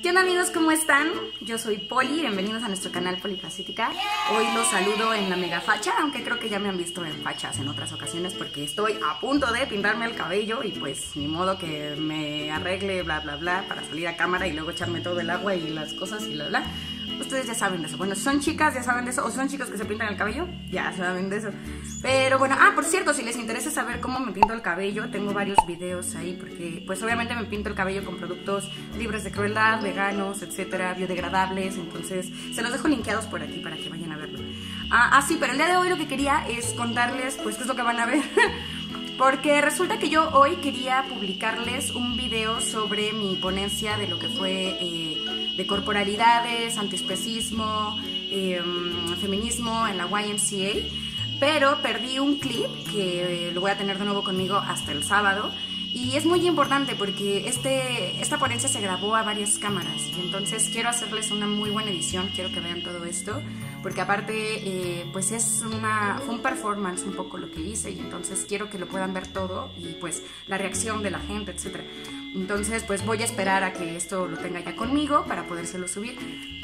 ¿Qué onda amigos? ¿Cómo están? Yo soy Poli, bienvenidos a nuestro canal Polifacética. Hoy los saludo en la mega facha, aunque creo que ya me han visto en fachas en otras ocasiones porque estoy a punto de pintarme el cabello y pues ni modo que me arregle bla bla bla para salir a cámara y luego echarme todo el agua y las cosas y bla bla. Ustedes ya saben de eso. Bueno, si son chicas ya saben de eso, o son chicos que se pintan el cabello, ya saben de eso. Pero bueno, por cierto, si les interesa saber cómo me pinto el cabello, tengo varios videos ahí, porque pues obviamente me pinto el cabello con productos libres de crueldad, veganos, etcétera, biodegradables. Entonces se los dejo linkeados por aquí para que vayan a verlo. Sí, pero el día de hoy lo que quería es contarles pues qué es lo que van a ver. Porque resulta que yo hoy quería publicarles un video sobre mi ponencia de lo que fue de corporalidades, antiespecismo, feminismo en la YMCA, pero perdí un clip que lo voy a tener de nuevo conmigo hasta el sábado. Y es muy importante porque esta ponencia se grabó a varias cámaras y entonces quiero hacerles una muy buena edición, quiero que vean todo esto, porque aparte pues fue un performance un poco lo que hice y entonces quiero que lo puedan ver todo y pues la reacción de la gente, etc. Entonces pues voy a esperar a que esto lo tenga ya conmigo para podérselo subir.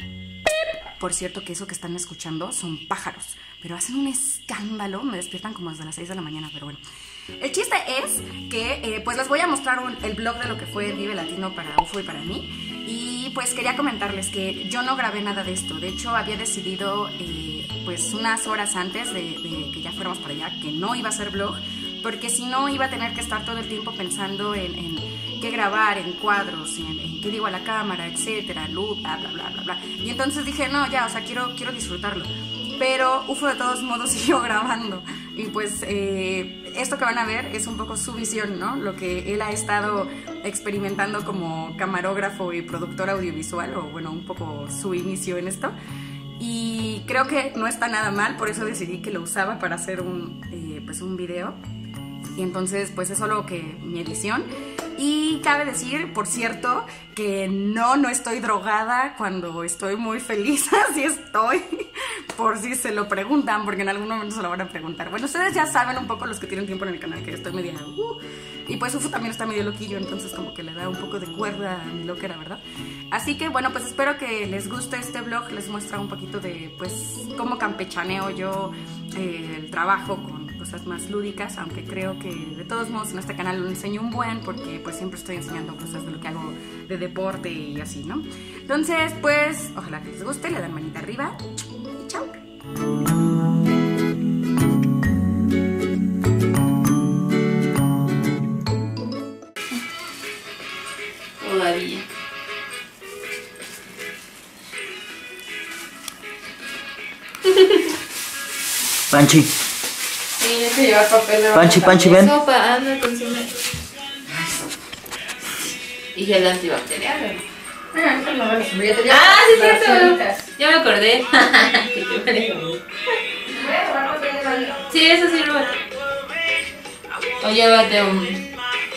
Por cierto que eso que están escuchando son pájaros, pero hacen un escándalo, me despiertan como desde las 6 de la mañana, pero bueno. El chiste es que pues les voy a mostrar el blog de lo que fue Vive Latino para UFO y para mí. Y pues quería comentarles que yo no grabé nada de esto. De hecho había decidido pues unas horas antes de que ya fuéramos para allá que no iba a hacer blog, porque si no iba a tener que estar todo el tiempo pensando en qué grabar, en cuadros, en qué digo a la cámara, etcétera, luz, bla bla bla bla bla. Y entonces dije, no, ya, o sea, quiero disfrutarlo. Pero UFO de todos modos siguió grabando. Y pues esto que van a ver es un poco su visión, ¿no? Lo que él ha estado experimentando como camarógrafo y productor audiovisual, o bueno, un poco su inicio en esto. Y creo que no está nada mal, por eso decidí que lo usaba para hacer pues un video. Y entonces pues es solo que mi edición. Y cabe decir, por cierto, que no estoy drogada cuando estoy muy feliz, así estoy, por si se lo preguntan, porque en algún momento se lo van a preguntar. Bueno, ustedes ya saben un poco, los que tienen tiempo en el canal, que estoy media... y pues UFO también está medio loquillo, entonces como que le da un poco de cuerda a mi loquera, ¿verdad? Así que bueno, pues espero que les guste este vlog, les muestra un poquito de pues cómo campechaneo yo el trabajo con cosas más lúdicas, aunque creo que de todos modos en este canal lo enseño un buen, porque pues siempre estoy enseñando cosas de lo que hago de deporte y así, ¿no? Entonces pues ojalá que les guste, le dan manita arriba y chao. Todavía. Panchi. Tienes que llevar papel. Panchi, ven. Sopa, anda, consume. Y gel antibacterial. Sí, es cierto. Ya me acordé. Sí, eso sirve. O llévate un...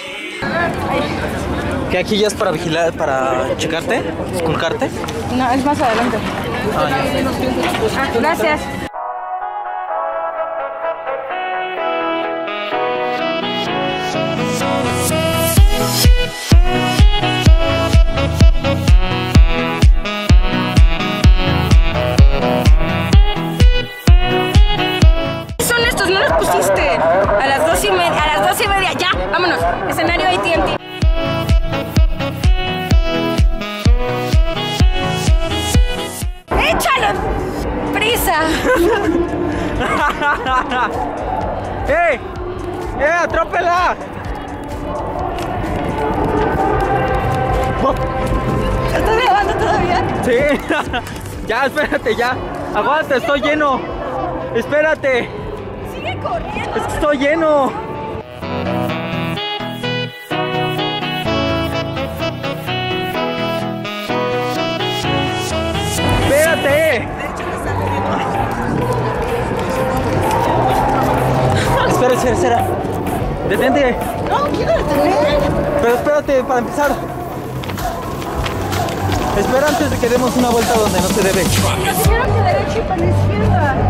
¿Que aquí ya es para vigilar, para checarte? ¿Esculcarte? No, es más adelante. Gracias. Son estos, no los pusiste. A las 2:30, ya, vámonos. Escenario AT&T. ¡Échalo! ¡Prisa! ¡Ey! ¡Atrópela! ¿Estás grabando todavía? Sí. Ya, espérate, ya. Aguanta, estoy lleno. Espérate. Sigue corriendo. Es que estoy lleno. Espérate. Espera. Detente. No, quiero detener. Pero espérate, para empezar. Espera antes de que demos una vuelta donde no se debe. Pero dijeron que derecho y para la izquierda.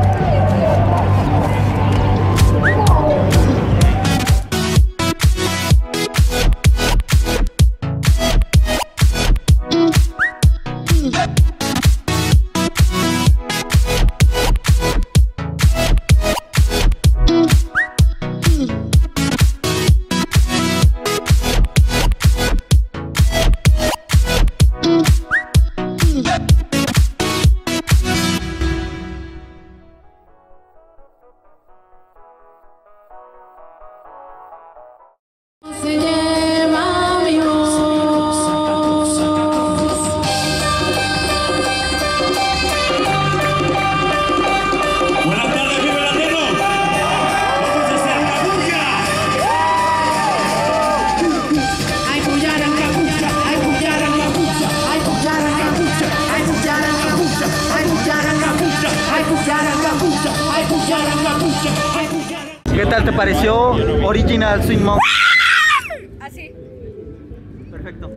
tal te pareció Original Sweet Mom? Así. Perfecto.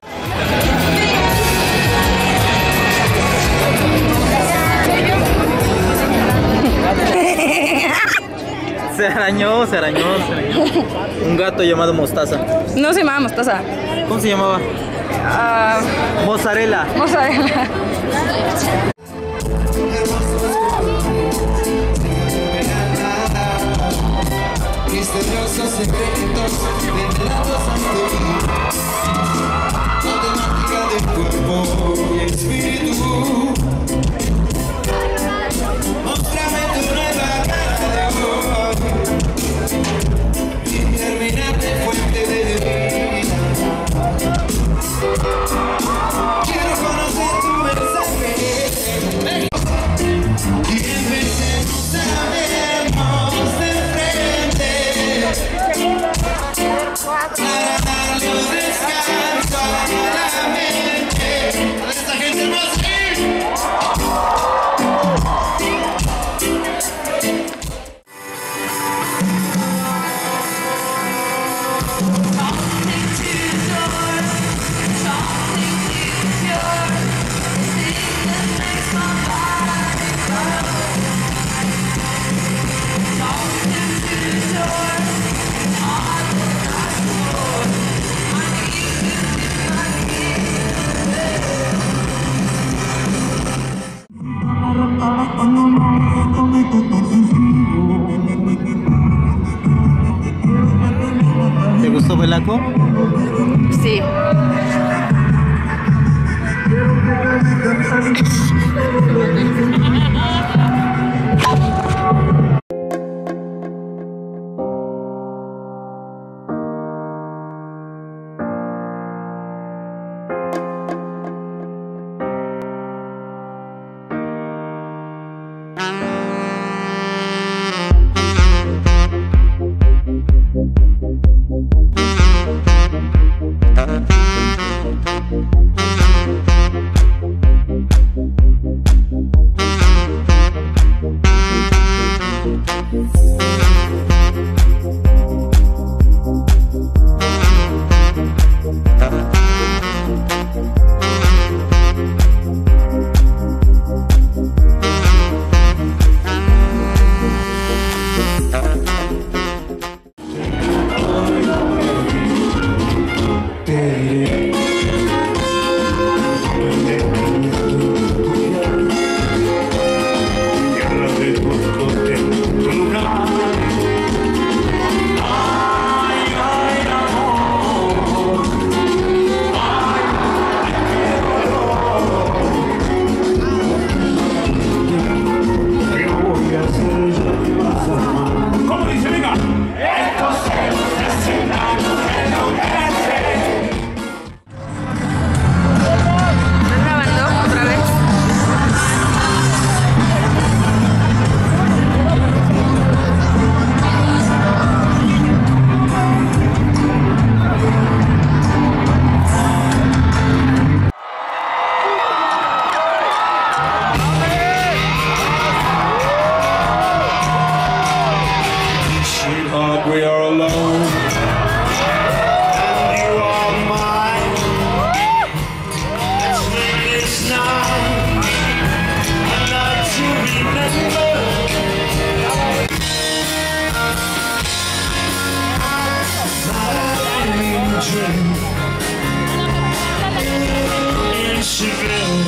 Se arañó. Un gato llamado Mostaza. No se llamaba Mostaza. ¿Cómo se llamaba? Mozzarella. Mozzarella. Misteriosos secretos revelados ante mí, matemática de cuerpo y espíritu. Móstrame tu nueva cara de hoy, interminable fuente de vida. Quiero conocer tu mensaje y empecemos a vernos de frente. Para darle un descanso a la mente. A ver, esta gente no hace. ¿Te gustó Belaco? Sí. We are alone, and you are mine. Let's make this night a night to remember. My dream in Seville,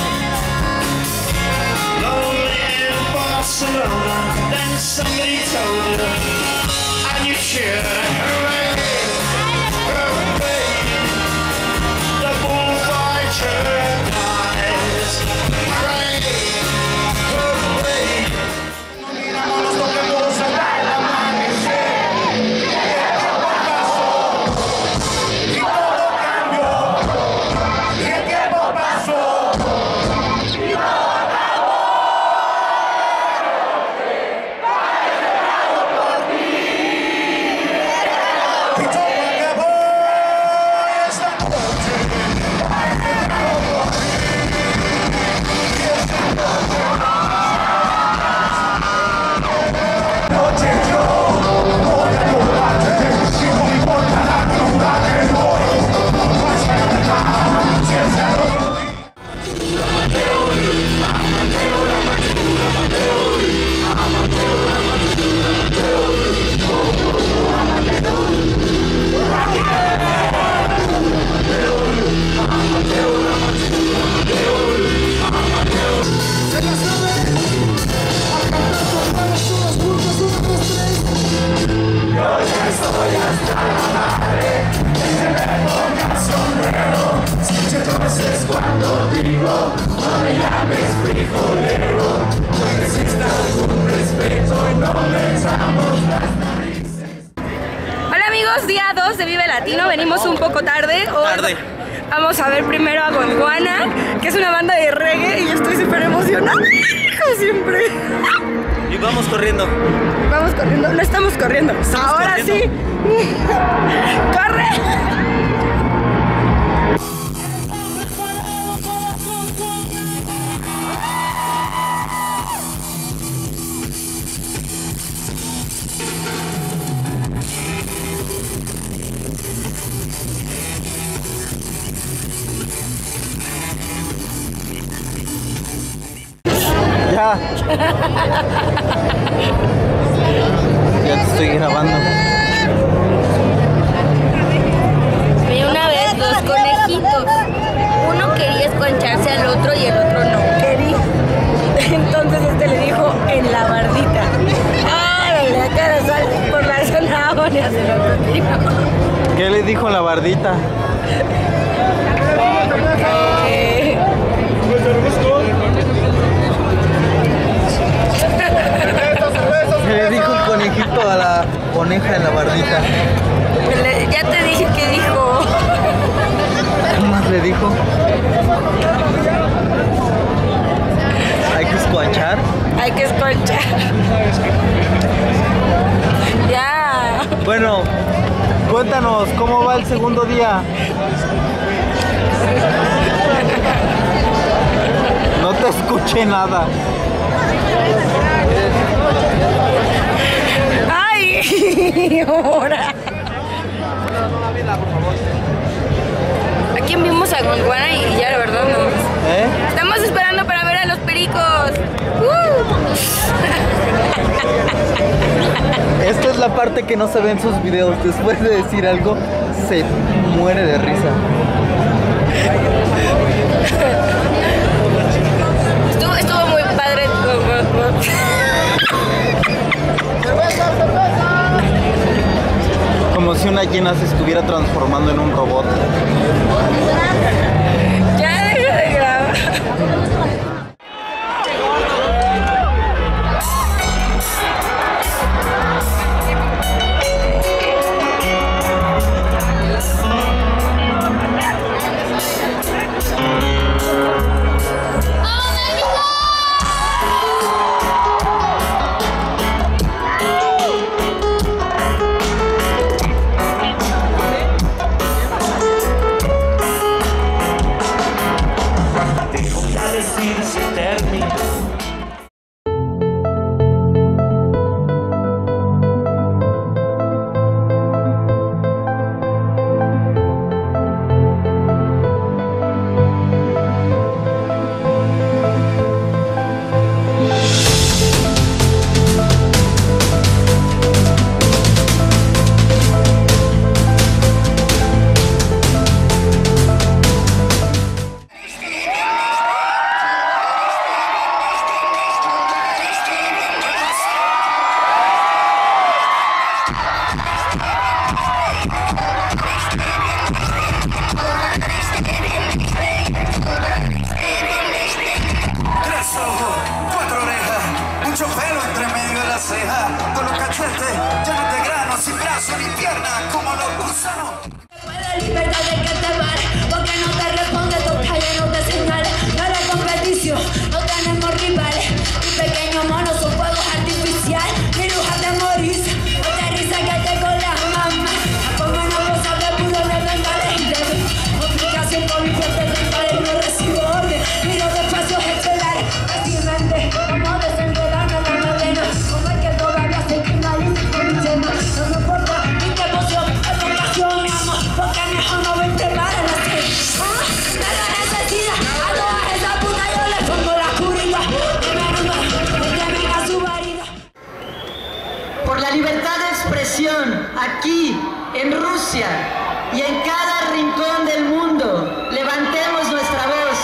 lonely in Barcelona. Then somebody told her. You should hooray, hooray. The bullfighter dies. Hooray, hooray. Miramos los toquemos hasta el amanecer. Y todo cambió. Y el tiempo pasó. Y todo acabó esta noche. Hola amigos, día 2 de Vive Latino, venimos un poco tarde. Hoy vamos a ver primero a Gondwana, que es una banda de reggae y yo estoy súper emocionada, como siempre. Y vamos corriendo. Vamos corriendo, no estamos corriendo. Ahora corriendo. Sí. ¡Corre! Ya. Ya te estoy grabando. Vi una vez dos conejitos. Uno quería esconcharse al otro y el otro no quería. Entonces este le dijo en la bardita. ¡Ay, la cara sale por las zanahorias del otro tío! ¿Qué le dijo la bardita? ¿Qué le dijo el conejito a la coneja en la bardita? Ya te dije que dijo. ¿Qué más le dijo? ¿Hay que escuchar? Hay que escuchar. Ya. Bueno, cuéntanos, ¿cómo va el segundo día? No te escuché nada. ¡Ay! Ahora. ¿A quién vimos a Gondwana y ya la verdad no? Estamos esperando para ver a los pericos. Esta es la parte que no se ve en sus videos. Después de decir algo, se muere de risa. Estuvo muy padre. Como si una llena se estuviera transformando en un robot. Ya deja de grabar. Aquí, en Rusia y en cada rincón del mundo, levantemos nuestra voz.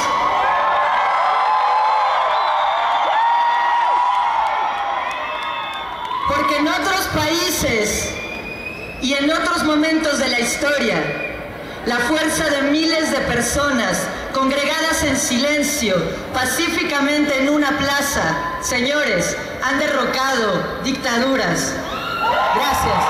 Porque en otros países y en otros momentos de la historia, la fuerza de miles de personas congregadas en silencio, pacíficamente en una plaza, señores, han derrocado dictaduras. Gracias.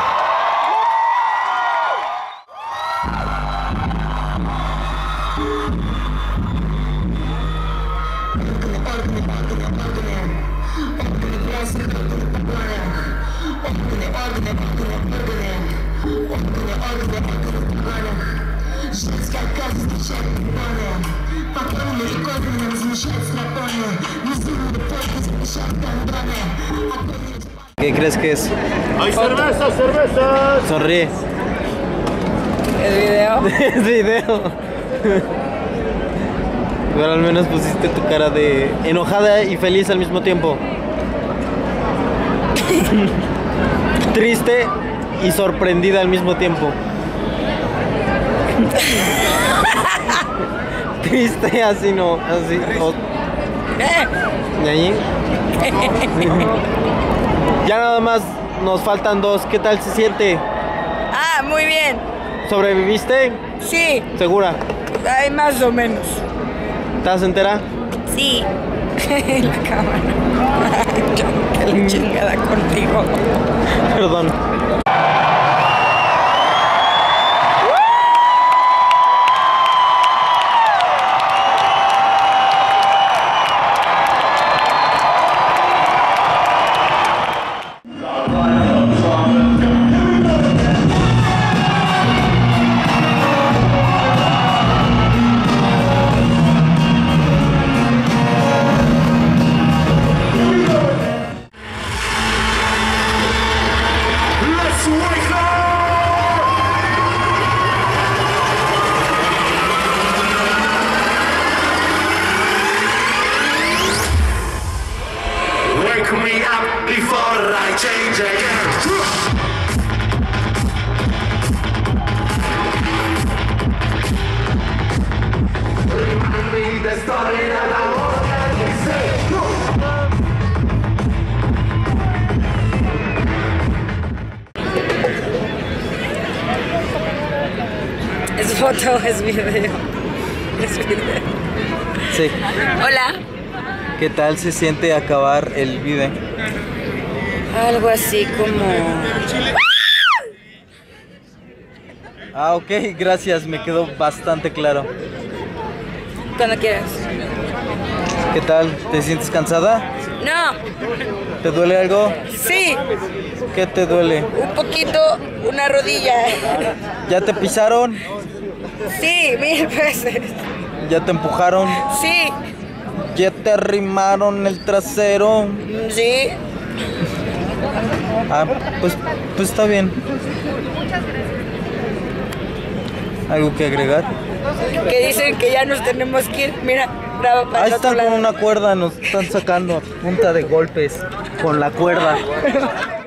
¿Qué crees que es? ¡Hay cervezas, cervezas! Sonríe. ¿El video? Es video. Pero al menos pusiste tu cara de enojada y feliz al mismo tiempo. Triste y sorprendida al mismo tiempo. Triste, así no, así. ¿Y allí? Ya nada más nos faltan dos. ¿Qué tal se siente? Ah, muy bien. ¿Sobreviviste? Sí, ¿Segura? hay más o menos. ¿Estás entera? Sí. La cámara. Que la chingada contigo. Perdón. Wake me up before I change again. Remind me the story that I already said. ¿Es foto o es video? Es video. Sí. Hola. ¿Qué tal se siente acabar el video? Algo así como... Ah, ok, gracias, me quedó bastante claro. Cuando quieras. ¿Qué tal? ¿Te sientes cansada? No. ¿Te duele algo? Sí. ¿Qué te duele? Un poquito, una rodilla. ¿Ya te pisaron? Sí, 1000 veces. ¿Ya te empujaron? Sí. ¿Ya te arrimaron el trasero? Sí. Ah, pues está bien. ¿Algo que agregar? Que dicen que ya nos tenemos que ir. Mira, graba para Ahí el otro están con lado. una cuerda, nos están sacando a punta de golpes con la cuerda.